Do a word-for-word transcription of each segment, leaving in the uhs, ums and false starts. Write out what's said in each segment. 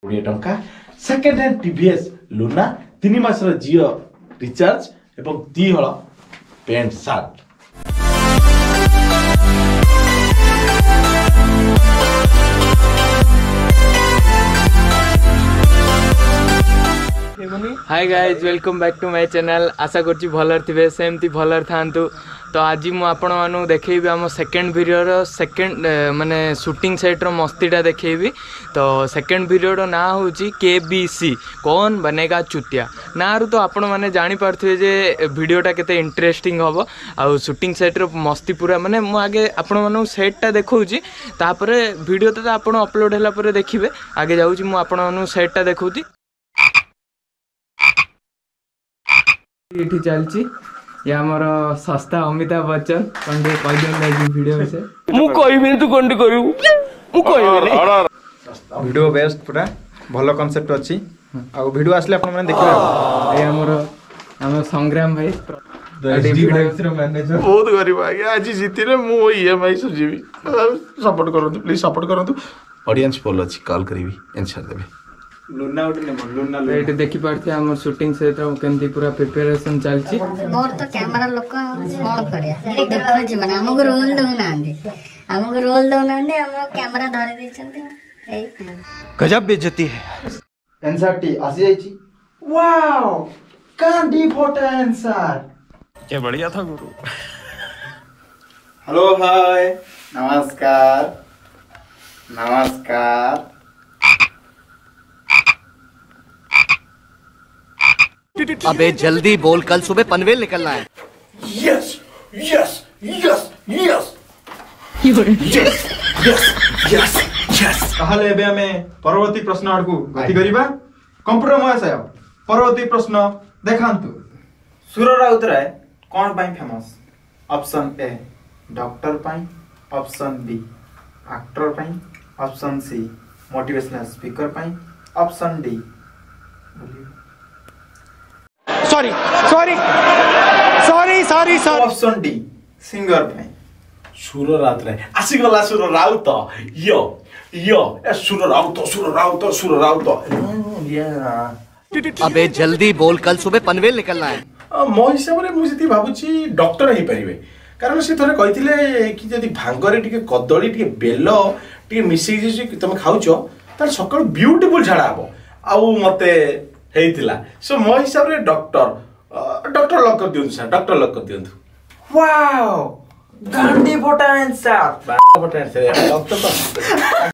कोड़े टंका second hand TVS लुना तीन मासर जियो रिचार्ज एवं दी हल pant shirt. Hi guys welcome back to my channel. आशा करछि भलर थिबे सेमती भलर थांतु। तो आज मु आपण मानु देखेबी हम सेकंड वीडियो रो सेकंड माने शूटिंग सेट रो मस्तीटा देखेबी। तो सेकंड वीडियो रो ना होची केबीसी कौन बनेगा चुतिया ना रु। तो आपण माने जानि पारथिबे जे वीडियोटा केते इंटरेस्टिंग हबो आ शूटिंग सेट रो मस्ती पूरा माने मु आगे आपण मानु सेटटा देखौची तापरे वीडियो तो आपण अपलोड होला परे देखिबे। आगे जाउची मु आपण मानु सेटटा देखौची। ये चलची ये आमर सस्ता अमिताभ बच्चन कंडे कहिदन लागी वीडियो से मु कहबे तू कंडे करू मु कहबे वीडियो बेस्ट पूरा भलो कांसेप्ट अछि आ वीडियो आसले अपन माने देखबे। ए हमर हम संग्राम भाई मैनेजर बहुत गरीब आ गया आज जीतिले मु ईएमआई सुजीबी सपोर्ट करंतु प्लीज सपोर्ट करंतु। ऑडियंस पोल अछि कॉल करबी आंसर देबे। लुना उठ ने लुना एट देखि पारथे हमर शूटिंग से तो केंती पूरा प्रिपरेशन चलची। मोर तो कैमरा लोक कोन करे देखो जी माने हमको रोल दो ना आंदे हमको रोल दो ना आंदे हम कैमरा धरे दै छथि ए गजब बेइज्जती है। आंसर टी आसी जाई छी। वाओ कांडी फोटो आंसर क्या बढ़िया था गुरु। हेलो हाय नमस्कार नमस्कार। अबे जल्दी बोल कल सुबह पनवेल निकलना है। Yes yes yes yes yes yes yes yes ताहले एबे हमें परवर्ती प्रश्न आडकू गति करिबा। कंप्यूटर महाशय परवर्ती प्रश्न देखांतु। सुर राउत राय कोन पाई फेमस? ऑप्शन ए डॉक्टर पाई, ऑप्शन बी एक्टर पाई, ऑप्शन सी मोटिवेशनल स्पीकर पाई, option D sorry sorry sorry sorry sorry option D singer पाई। सुर रात रे आसी गला सुर राउत यो यो ए सुर राउत सुर राउत सुर राउत या अबे जल्दी बोल कल सुबह पनवेल निकलना है। मो हिसाब रे मु जति भाबुची डॉक्टर ही परिबे कारण से थोड़े कहिथिले कि जदी भांगरे टिके कदली टिके बेल टिके मिसै जे तुम खाउचो त सकाळ ब्यूटीफुल झाडा आबो आउ मते हेइतिला। सो मो हिसाब रे डॉक्टर डॉक्टर लक कर दियु सर डॉक्टर लक कर दियु। वाओ गांडी फोटो आंसर फोटो आंसर डॉक्टर तो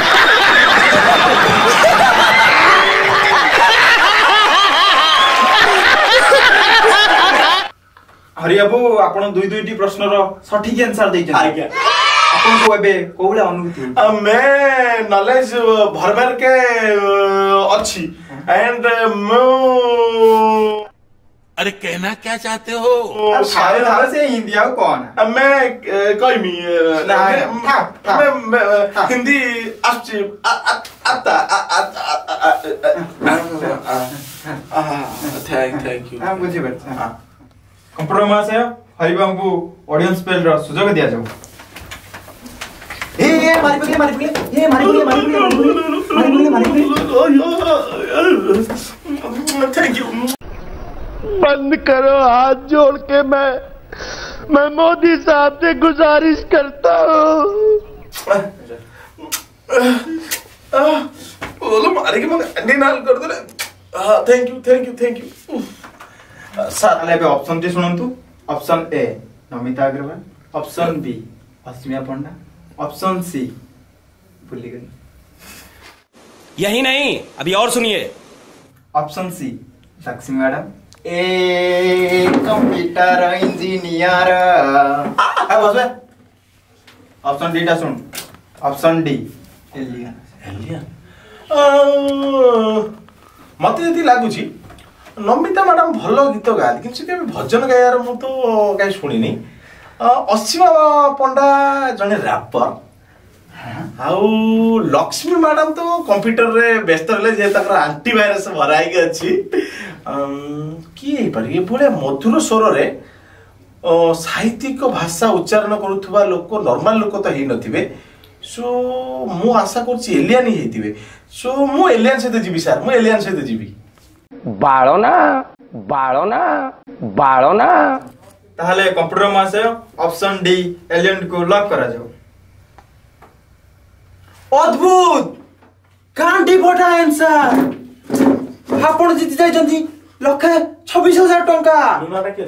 हरियाबू आपण दुई दुईटी प्रश्न रो सठिक आंसर दै छथि। आज्ञा आपण को एबे कोउला अनुभूति? मैं नॉलेज भरभर के अच्छी एंड मो अरे कहना क्या चाहते हो? शायद हर से हिंदी आओ कौन? मैं कोई मी मैं हिंदी अच्छी आता थैंक थैंक यू। हां बुझी बैठ। हां कंप्यूटर महाशय हरिबाम को ऑडियंस पेल रो सुजोग दिया जाऊ। ए ए मारी पगे मारी पगे ए मारी पगे मारी पगे मारी पगे थैंक यू। बंद करो हाथ जोड़ के मैं मैं मोदी साहब से गुजारिश करता हूँ। बोलो मारे के मग अंडे नाल कर दो ना। Thank you thank you thank you sir. अले बे ऑप्शन टी सुनंतु। Option A Namita Agarwal, option B Asmiya Panda, option C भूल गई। यही नहीं अभी और सुनिए। ऑप्शन सी लक्ष्मी मैडम ए कंप्यूटर इंजीनियर। आ बस बे ऑप्शन डी टा सुन। ऑप्शन डी एलियन एलियन मते जति लागुची नमिता मैडम भल गीत गाती कि केबे भजन गायार मु तो काई सुनिनी। असीमा पंडा जने रैपर आउ लक्ष्मी मैडम तो कंप्यूटर रे व्यस्त रहले जे तकर एंटीवायरस भराई के अछि की हे पर ये बड़े मधुर स्वर रे साहित्यिक भाषा उच्चारण करुथुबा लोक नॉर्मल लोक तो हे नथिबे सो मु आशा करछि एलियन ही हेतिबे सो मु एलियन सहित जीवी सर मु एलियन सहित जीवी बाळोना बाळोना बाळोना ताहले कंप्यूटर महाशय ऑप्शन डी एलियन को लॉक करा जाओ। अद्भुत कांटी फटा आंसर आपण जीति जाइछंती लक्षे छब्बीस हजार टंका लुनाटा के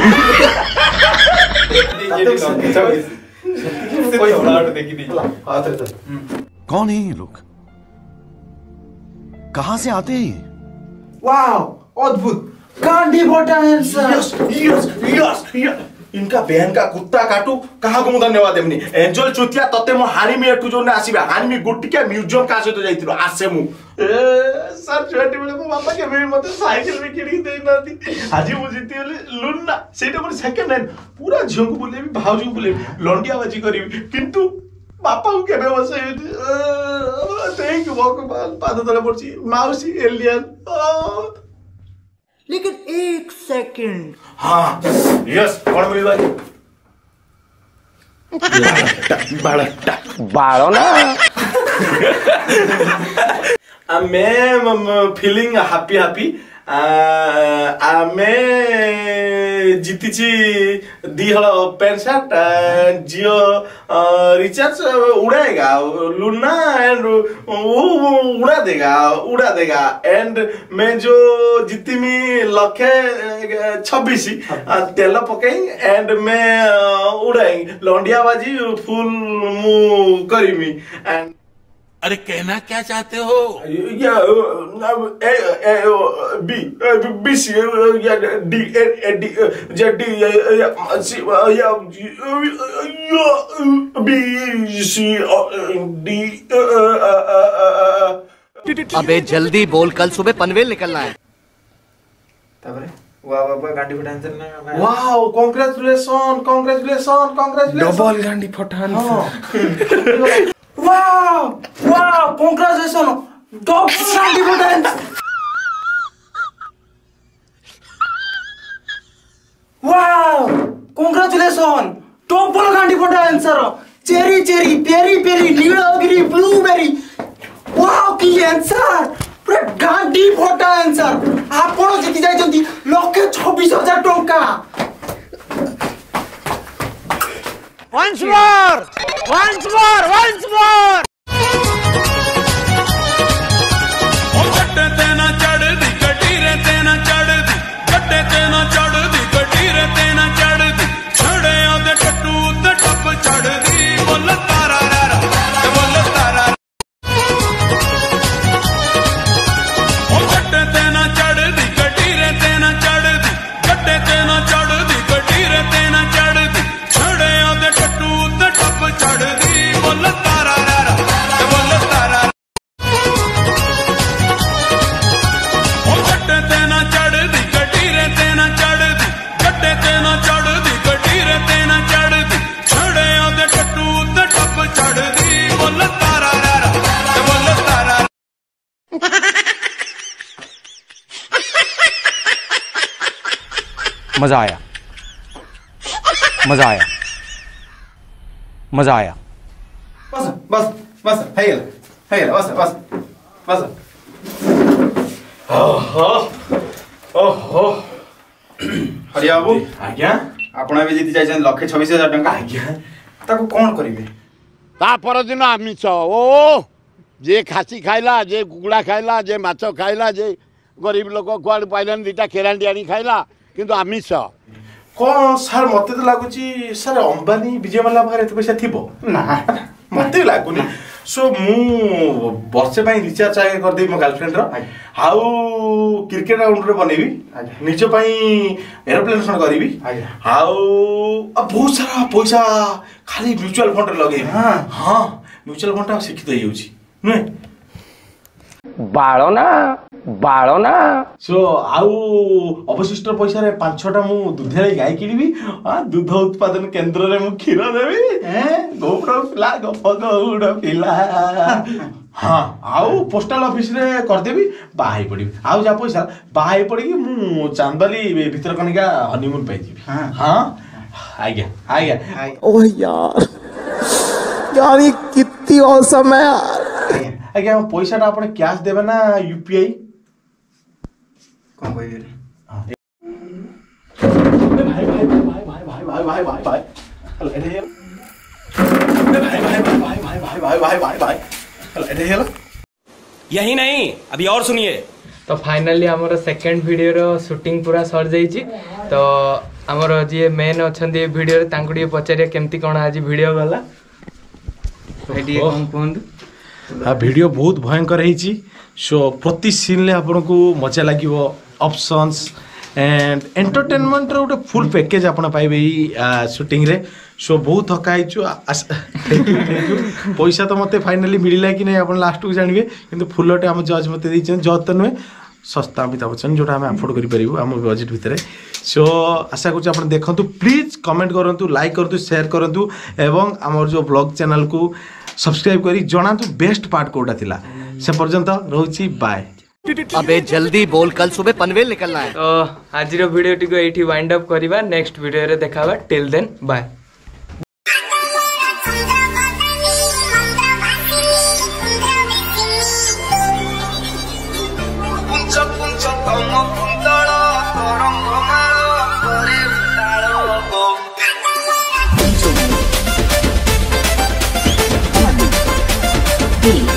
कोई फ्लॉट देखी दी। कौन है ये लोग? कहां से आते हैं? वाओ अद्भुत कांटी फटा answer yes yes yes yes इनका बहन का कुत्ता काटू कहा को धन्यवाद देमनी एंजल चुतिया तते मो हानिमी एटू जो ने आसीबा हानिमी गुटिका म्यूजियम का सहित जाइतिरो आसे मु ए सर छोटी बेले मो बापा के भी मते साइकिल भी किनी देई नाती आज मु जीती होली लुन्ना सेटा मोर सेकंड हैंड पूरा झियो को बोलेबी भाउजी को बोलेबी लंडिया बाजी करिबी किंतु बापा को केबे बसे थैंक यू भगवान पाद तले पड़ची माउसी एलियन लेकिन एक सेकंड हाँ यस कौन मिली बाजी बाळोना मैं फीलिंग हैप्पी हैप्पी आमे जीतीची दी हल पैंट शर्ट जियो रिचार्ज उड़ाएगा लूना एंड उड़ा देगा उड़ा देगा एंड मैं जो जीती मी लखे छब्बीस तेल पकई एंड मैं उड़ाई लौंडिया बाजी फुल मु करीमी एंड अरे कहना क्या चाहते हो? या ए ए बी बी सी या डी ए डी या डी या सी या बी सी डी अबे जल्दी बोल, कल सुबह पनवेल निकलना है। तापरे वाह बाबा गांडी फटा आंसर ना wow congratulation congratulation congratulation double गांडी फटा answer wow wow congratulation double गांडी फटा आंसर वाओ कांग्रेचुलेशन डबल गांडी फटा आंसर चेरी चेरी पेरी पेरी नीलगिरी ब्लूबेरी वाओ की आंसर पूरा गांडी फटा आंसर आपण जीति जाइछंती लक्षे छब्बीस हजार टंका once more once more once more ओ गड्डे ते ना चढ़दी कटीरे ते ना चढ़दी गड्डे ते ना चढ़दी कटीरे ते ना चढ़दी छड़े आंदे टट्टू ते टप चढ़दी बोल तारा रा ते बोल तारा ओ गड्डे ते ना चढ़दी कटीरे ते ना चढ़दी गड्डे ते ना चढ़दी कटीरे ते ना चढ़दी छड़े आंदे टट्टू ते टप चढ़दी बोल तारा रा ते बोल तारा ओ गड्डे ते ना चढ़दी कटीरे ते ना चढ़दी गड्डे ते ना चढ़दी कटीरे ते ना चढ़दी छड़े आंदे टट्टू ते टप चढ़दी बोल तारा रा ते बोल तारा मजा आया मजा आया मजा आया बस बस बस हेल हेल बस बस बस ओहो ओहो हरिया बाबू आज्ञा आपण भी जीति जाइछन लक्षे छब्बीस हजार टंका आज्ञा ताको कोन करिवे ता परदिन आमिष ओ जे खासी खाइला जे कुकुड़ा खाइला जे माछ खाइला जे गरीब लोक कुआड़ पाइलन दिटा केरांडी आनी खाइला किंतु आमिष कौन सर मत तो लगुच सर अंबानी विजय माल्या पाखे एत पैसा थी ना मत लगुनि सो मु वर्षे रिचार्ज आगे करदेवी मो गर्लफ्रेंड आउ क्रिकेट ग्राउंड बनैबी निज एरोप्लेन फंड करी आउ बहुत सारा पैसा खाली म्यूचुअल फंड लगे हाँ म्यूचुअल फंड शिक्षित हो नुहे बाळोना बाळोना सो आउ अवशिष्ट पैसा रे पांच छटा मु दुधाळी गाय किनिबी आ दूध उत्पादन केंद्र रे मु क्षीर देबी हैं गोपड़ पिला गप गौड़ पिला हां आउ पोस्टल ऑफिस रे कर देबी बाहाई पड़ी आउ जा पैसा बाहाई पड़ी मु चांदली भीतर कनिका हनीमून पाई जीबी हां हां आज्ञा आज्ञा ओ यार यार ये कितनी औसम है यार। आज्ञा पैसा आप कैश देवे ना यूपीआई कौन कोई रे भाई भाई भाई भाई भाई भाई भाई भाई भाई भाई भाई भाई भाई भाई भाई भाई भाई भाई यही नहीं अभी और सुनिए। तो फाइनाली आमर सेकेंड वीडियो रो शूटिंग पूरा सर जाइए। तो आमर जी मेन अच्छा वीडियो तांको पचारे केमती कौन आज वीडियो गला हाँ वीडियो बहुत भयंकर है। सो प्रति सीन आपन को मजा लगे ऑप्शंस एंड एंटरटेनमेंट रो गोटे फुल पैकेज आपन पाइबे शूटिंग रे। सो बहुत थका पैसा तो मत फाइनाली मिलला कि नहीं आप लास्ट को जानवे कि फुलटे आम जज मत जज तो नुहे सस्ता अमिताभ बच्चन जोटा आम अफोर्ड करें आम बजेट भितर। सो आशा करूँ आप देखूँ प्लीज कमेंट करूँ लाइक करूँ शेयर करूँ एवं आमर जो ब्लॉग चैनल को सब्सक्राइब करी जनातु बेस्ट पार्ट कोटा थिला से पर्यंत रोची बाय। अबे जल्दी बोल कल सुबह पनवेल निकलना है। तो आज वीडियो टी को एठी वाइंड अप करवा नेक्स्ट वीडियो रे देखाबा टिल देन बाय। Beat.